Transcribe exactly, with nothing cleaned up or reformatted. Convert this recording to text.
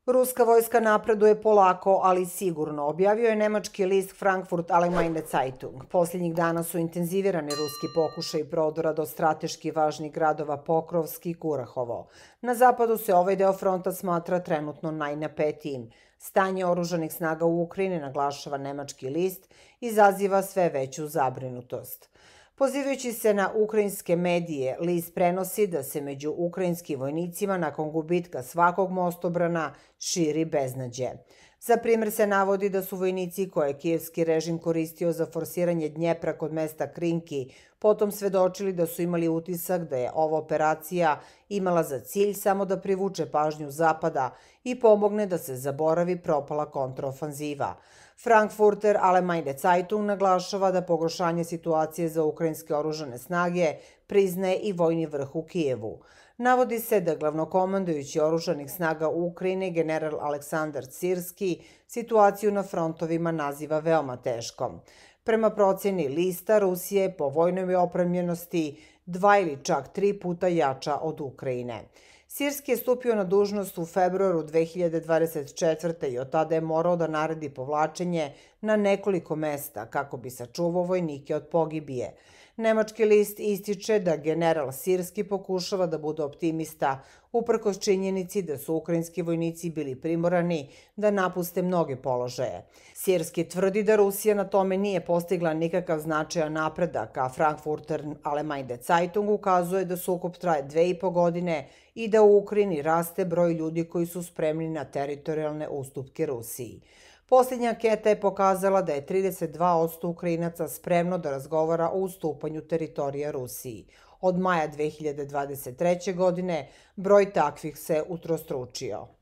Ruska vojska napreduje polako, ali sigurno, objavio je nemački list Frankfurt Allgemeine Zeitung. Posljednjih dana su intenzivirani ruski pokušaj prodora do strateški važnih gradova Pokrovski i Kurahovo. Na zapadu se ovaj deo fronta smatra trenutno najnapetijim. Stanje oružanih snaga u Ukrajini, naglašava nemački list, izaziva sve veću zabrinutost. Pozivajući se na ukrajinske medije, list prenosi da se među ukrajinskim vojnicima nakon gubitka svakog mostobrana širi beznađe. Za primjer se navodi da su vojnici koje je kijevski režim koristio za forsiranje Dnjepra kod mesta Krinki potom svedočili da su imali utisak da je ova operacija imala za cilj samo da privuče pažnju Zapada i pomogne da se zaboravi propala kontraofanziva. Frankfurter Allgemeine Zeitung naglašava da pogoršanje situacije za ukrajinske oružane snage priznaje i vojni vrh u Kijevu. Navodi se da glavnokomandujući oružanih snaga Ukrajine general Aleksandar Sirski situaciju na frontovima naziva veoma teškom. Prema procjeni lista, Rusija je po vojnoj opremljenosti dva ili čak tri puta jača od Ukrajine. Sirski je stupio na dužnost u februaru dve hiljade dvadeset četvrte. i od tada je morao da naredi povlačenje na nekoliko mesta kako bi sačuvao vojnike od pogibije. Nemački list ističe da general Sirski pokušava da bude optimista uprkos činjenici da su ukrajinski vojnici bili primorani da napuste mnoge položaje. Sirski tvrdi da Rusija na tome nije postigla nikakav značajan napredak, a Frankfurter Allgemeine Zeitung ukazuje da sukob traje dve i po godine i da u Ukrajini raste broj ljudi koji su spremni na teritorijalne ustupke Rusiji. Posljednja anketa je pokazala da je trideset dva posto Ukrajinaca spremno da razgovara o ustupanju teritorija Rusiji. Od maja dve hiljade dvadeset treće. godine broj takvih se utrostručio.